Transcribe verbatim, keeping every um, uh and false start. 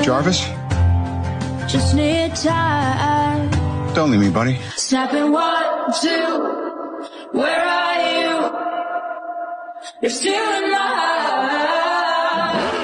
Jarvis? Just need time. Don't leave me, buddy. Snapping one, two. Where are you? You're still in my eyes.